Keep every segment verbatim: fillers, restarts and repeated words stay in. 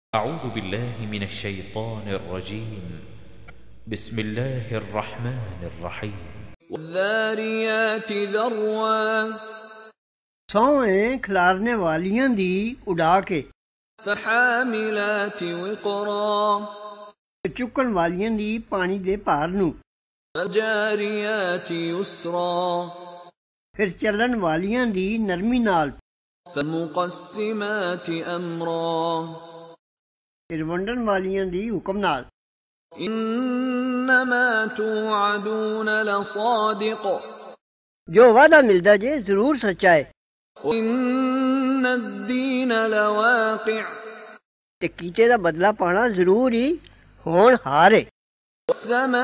أعوذ بالله من الشيطان الرجيم بسم الله الرحمن الرحيم والذاريات ذروا सौएं खिलारने वालियां दी उड़ा के فحاملات وقرا चुकन वालियां दी पानी दे भार नूं فالجاريات يسرا फिर चलन वालियां दी नरमी नाल فالمقسمات أمرا फिर वंडन वालियां दी हुक्म नाल إنما توعدون लसादिक जो वादा मिलदा जे जरूर सच्चा है وإن الدين لواقع ते कीते दा बदला पाना जरूर ही होन हार है والسماء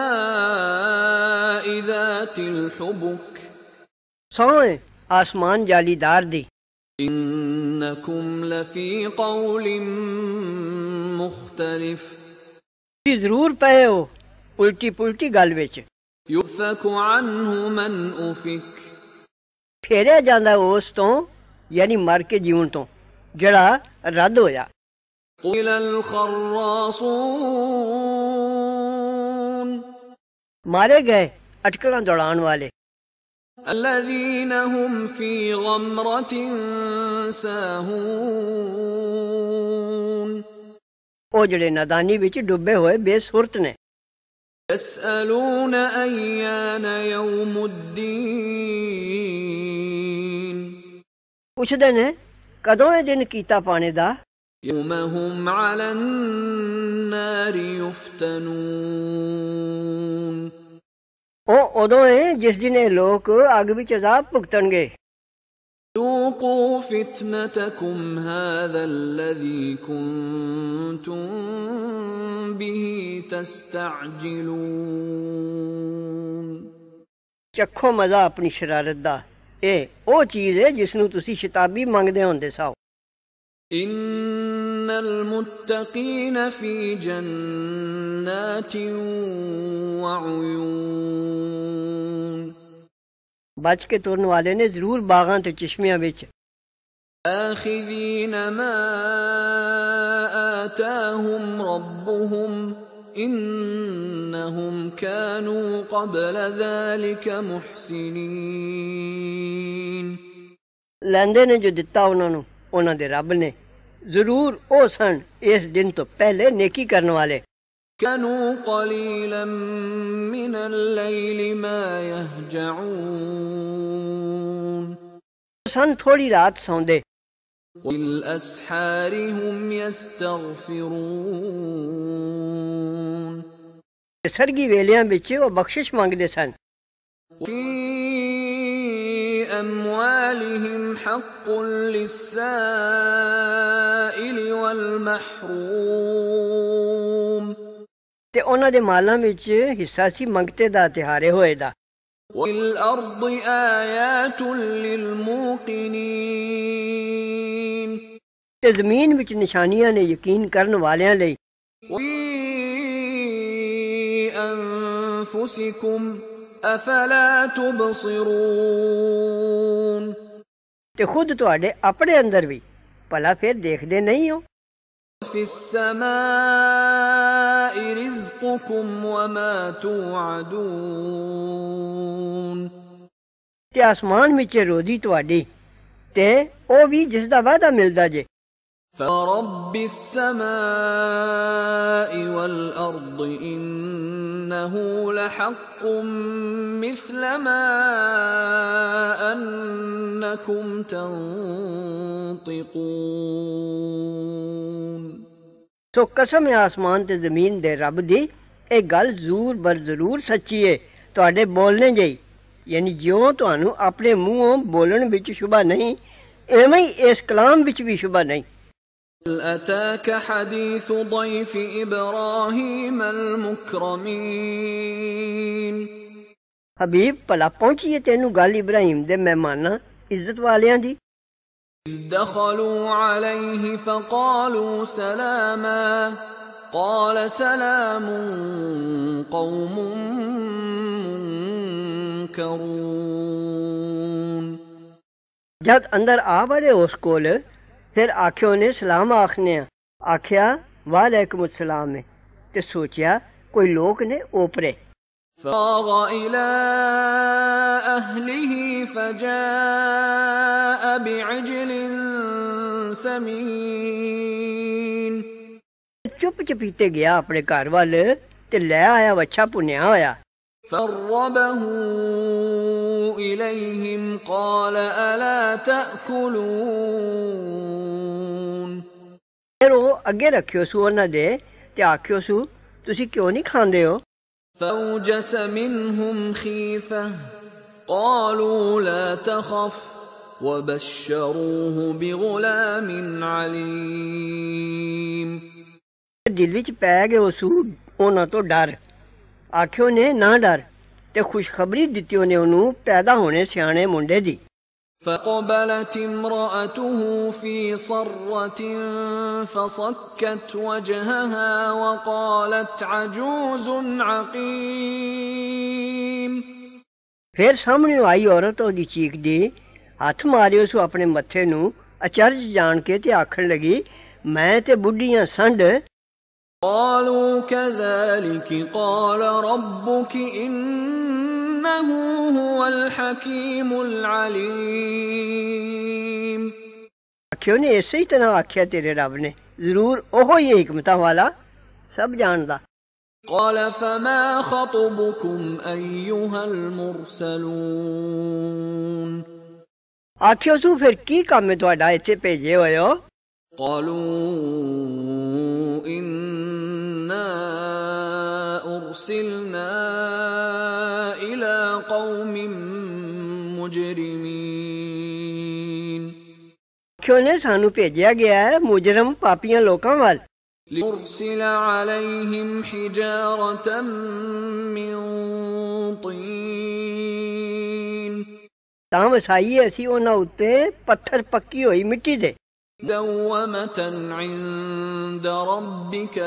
ذات الحبك सौएं आसमान जालीदार दी إنكم لفي قول مختلف जरूर पए हो उल्टी पुल्टी गल विच يؤفك عنه من أفك फेरिया जांदा उस तो यानी मर के जीवन तो जड़ा रद्द होया قتل الخراصون मारे गए अटकलां दौड़ान वाले الذين هم في غمرة ساهون ओ जड़े नादानी विच डुबे होए बेसुरत ने يسألون أيان يوم الدين पुछदे ने कदों ए दिन कीता पाने दा يوم هم على النار يفتنون ओ उदों है जिस दिन ए लोक अग विच अजाब भुगतणगे ذوقوا فتنتكم هذا الذي كنتم به تستعجلون चखो मजा अपनी शरारत दा ए ओ चीज है जिसनू तुसी शताबी मंगदे होंदे साओ إن المتقين في جنات وعيون बच के तुरन वाले ने जरूर बागां ते चिश्मियां विच آخذين ما آتاهم ربهم إنهم كانوا قبل ذلك محسنين लैंदे ने जो दिता उन्हां नू उन्हां दे रब ने जरूर ओ सन इस दिन तो पहले नेकी करने वाले كانوا قليلا من الليل ما يهجعون सन थोड़ी रात सौंदे والأسحار هم يستغفرون सरगी वेलियां विच ओ बख्शिश मांगदे सन في أموالهم حق للسائل والمحروم ते उन्हां दे मालां विच हिस्सा सी मंगते दा ते हारे होए दा والأرض آيات للموقنين ते जमीन विच निशानियां ने यकीन करन वालियां लई وفي أنفسكم أفلا تبصرون ते खुद तुहाडे अपने अंदर भी भला फिर देखदे नहीं हो في السماء رزقكم وما توعدون ते आसमान विच रोजी तुहाडी ते ओ भी जिस दा वादा मिलदा जे فرب السماء والأرض إنه لحق مثل ما أنكم تنطقون सो कसम है आसमान ते जमीन दे रब दी ए गल जरूर बर जरूर सच्ची है तुहाडे बोलने जई यानी जिਉਂ ਤੁਹਾਨੂੰ अपने मुंहों बोलण विच शुबा नहीं एवें ही इस कलाम विच भी शुबा नहीं هل أتاك حديث ضيف إبراهيم المكرمين हबीब भला पहुंची है तेनू गल इब्राहिम दे मेहमानां इज्जत वालियां दी إذ دخلوا عليه فقالوا سلاما قال سلام قوم منكرون जद अंदर आ बड़े उस कोल फिर आख्यो ने सलाम आखने आख्या वालेकुम अस्सलाम में ते सोचा कोई लोग ने ओपरे। فراغ إلى أهله فجاء بعجل سمين चुप चपीते गया अपने घर वाल ते ले आया वच्छा भुनिया होया। فقربه إليهم قال ألا تأكلون फिर वो अगे रखियो सु उन्हां दे ते आखियो सु तुसी क्यों नहीं खांदे हो। فأوجس منهم خيفة قالوا لا تخف وبشروه بغلام عليم दिल विच पै गयो सू उन्हां तो डर आखियो ने ना डर ते खुशखबरी दित्ती उन्हें उन्हू पैदा होने सियाणे मुंडे दी। فقبلت امرأته في صرة فصكت وجهها وقالت عجوز عقيم फिर सामने आई औरत ओदी चीकदी हथ मारियो सु अपने मत्थे नू अचरज जान के ते आखण लगी मैं ते बुढ़ियां संड। قالوا كذلك قال ربك إنه هو الحكيم العليم आखियो ने इसे ही तरह आख्या तेरे रब ने जरूर ओहो ही हिकमतां वाला सब जानदा। قال فما خطبكم أيها المرسلون आखियो सु फिर की काम है तुहाडा इत्थे भेजे होए हो। قالوا إنا أرسلنا إلى قوم مجرمين आखियो ने सानू भेजिया गया है मुजरम पापियां लोकां वाल। لنرسل عليهم حجارة من طين तां वसाई असी उन्हां उत्ते पत्थर पक्की होई मिट्टी दे مسومة عند ربك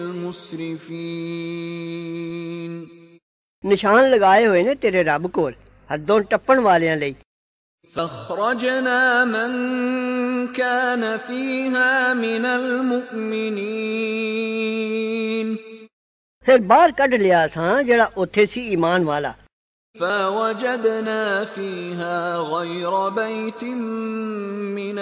للمسرفين निशान लगाए हुए ने तेरे रब कोल हदों टप्पण वालियां लई। فأخرجنا من كان فيها من المؤمنين फिर बाहर कढ लिया सां जेड़ा उत्थे सी ईमान वाला। فوجدنا فيها غير بيت من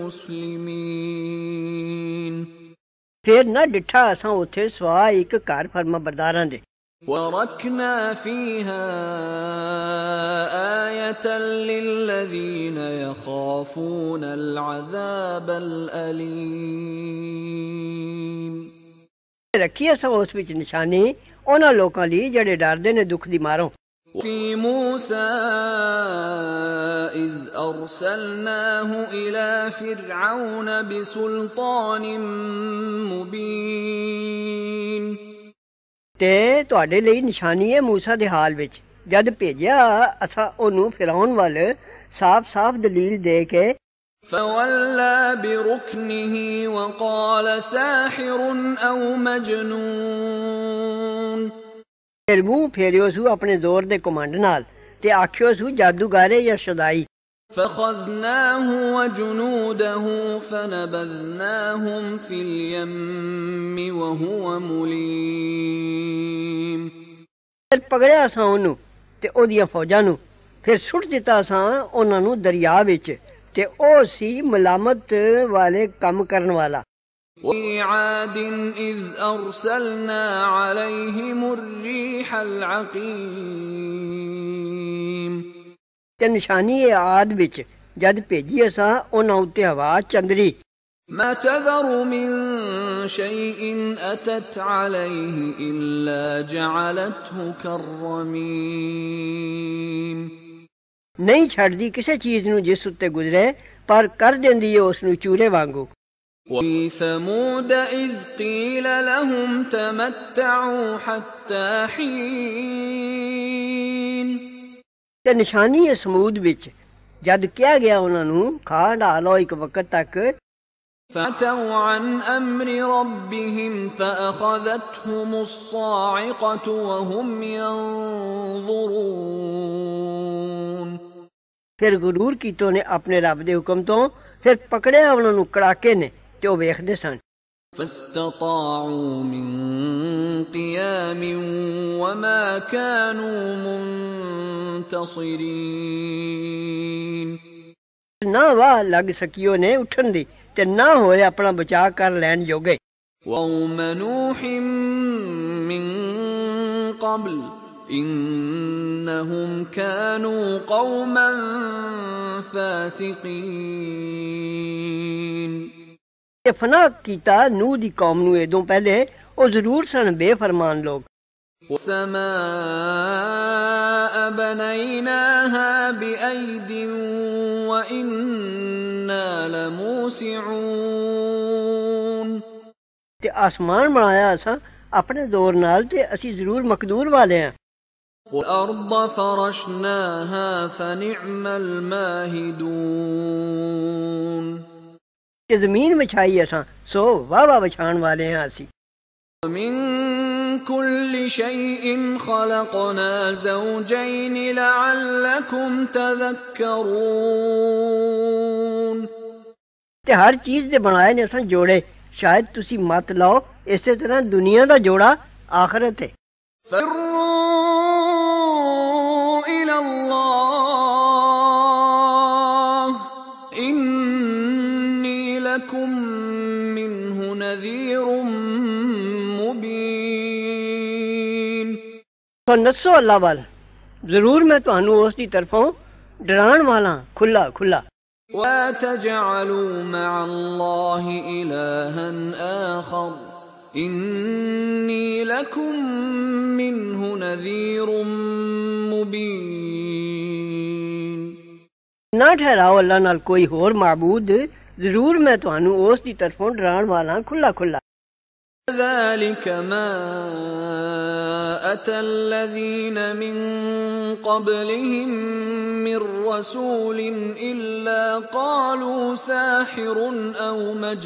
المسلمين फिर न डिठा असां उत्थे सवा एक घर फर्मा बरदारां दे। وركنا فيها آية للذين يخافون العذاب الأليم रखी असां उस विच निशानी उन्हां लोकां दी जेड़े डरदे ने दुख दी मारों। في موسى إذ أرسلناه إلى فرعون بسلطان مبين ते तुहाडे लई निशानी है मूसा दे हाल विच जद भेजिया असां ओनू फिरौन वल साफ साफ दलील दे के। فولى بركنه وقال ساحر أو مجنون फिर मुंह फेरियो सु अपने जोर दे कमांड नाल ते आखियो सु जादूगर या शुदाई। فأخذناه وجنوده فنبذناهم في اليم وهو مليم फिर पकड़िया असां ओनू ते ओदियां फौजां नू फिर सुट दिता असां उन्हां नू दरिया विच ते ओ सी मलामत वाले कम करन वाला। وفي عاد إذ أرسلنا عليهم الريح العقيم ते निशानी है आद विच जद भेजी असां उन्हां उत्ते हवा चंदरी। ما تذر من شيء أتت عليه إلا جعلته كالرميم नहीं छड़दी किसी चीज नू जिस उत्ते गुजरे पर कर देंदी है उसनू चूरे वांगू। وفي ثمود إذ قيل لهم تمتعوا حتى حين ते निशानी है समूद विच जद किया गया उन्हां नू खा डालो एक वक्त तक। فأتوا عن أمر ربهم فأخذتهم الصاعقة وهم ينظرون फिर गुरूर कीतो ने अपने रब दे हुक्म तो फिर पकड़िया उन्हां नू कड़ाके ने ते ओ वेखदे सन। فاستطاعوا من قيام وما كانوا منتصرين ना वाह लग सकियो ने उठन दी ते ना होए अपना बचा कर लैन जोगे وقوم نوح من قبل إنهم كانوا قوما فاسقين ते फना कीता नूह दी कौम नू एदों पहले ओ जरूर सन बेफरमान लोग والسماء بنيناها بأيد وإنا لموسعون ते आसमान बनाया असां अपने जोर नाल ते असी जरूर मकदूर वाले हैं والأرض فرشناها فنعم الماهدون ते जमीन बिछाई असां सो वाह वाह बिछाण वाले हैं असी ومن كل شيء خلقنا زوجين لعلكم تذكرون ते हर चीज दे बनाए ने असां जोड़े शायद तुसी मत लाओ इसे तरह दुनिया दा जोड़ा आखिरत है فروا إلى الله إني لكم منه نذير مبين तो नसो अल्लाह वाल जरूर मैं तुहानू उस दी तरफों डराण वाला खुला खुला ولا تجعلوا مع الله إلها آخر إني لكم منه نذير مبين ना ठहराओ अल्लाह नाल कोई होर माबूद जरूर मैं तुहानू उस दी तरफों डराण वाला खुला खुला ذلك ما أتى الذين من قبلهم من رسول إلا قالوا ساحر أو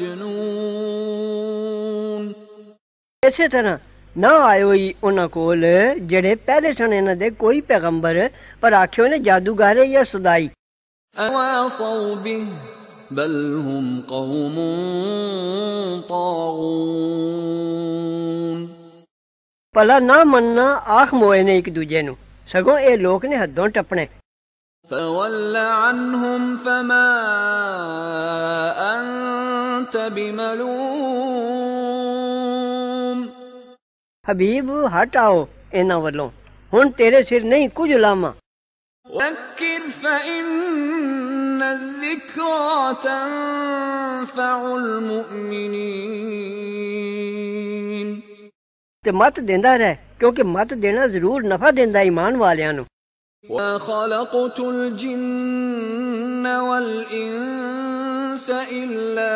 مجنون इसे तरह ना आयो ही उन्हां कोल जेड़े पहले सन इन्हां दे कोई पैगंबर पर आखियो ने जादूगर या सदाई أواصوا به بل هم قوم طاغون भला ना मनना आख मोए ने एक दूजे नू सगों ए लोक ने हदों टपने فول عنهم فما أنت بملوم हबीब हट आओ इन्हां वल्लों हुण तेरे सिर नहीं कुछ लामा ذكر فإن الذكرى تنفع المؤمنين ते मत देंदा रह क्योंकि मत देना जरूर नफा देंदा ईमान वालियां नू وما خلقت الجن والإنس إلا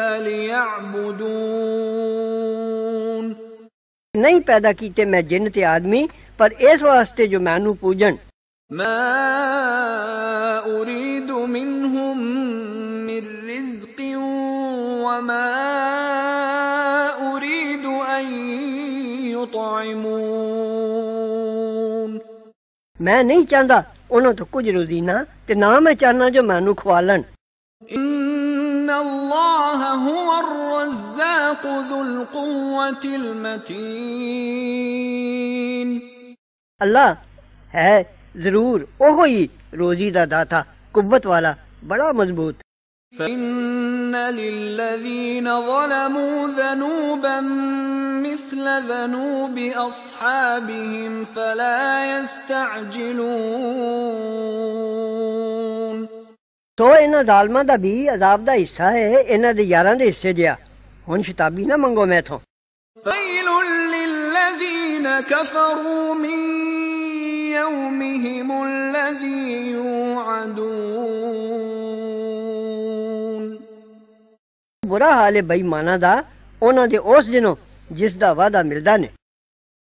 ليعبدون नहीं पैदा कीते मैं जिन्न ते आदमी पर इस वास्ते जो मैनू पूजन ما أريد منهم من رزق وما أريد أن يطعمون मैं नहीं चाहता उन्हों तो कुछ रोजीना ते ना मैं चाहना जो मैनू खवालन إن الله هو الرزاق ذو القوة المتين अल्लाह है जरूर ओहो ही रोजी दा दाता कुव्वत वाला बड़ा मजबूत فإن للذين ظلموا ذنوبا مثل ذنوب أصحابهم فلا يستعجلون तो इन्हां जालमां दा भी अजाब दा हिस्सा है इन्हां दे यारां दे हिस्से जिया हुण शताबी ना मंगो मैथों ويل للذين كفروا من يومهم الذي يوعدون बुरा हाल है बेईमाना दा उन्हां दे उस दिनों जिस दा वादा मिलदा ने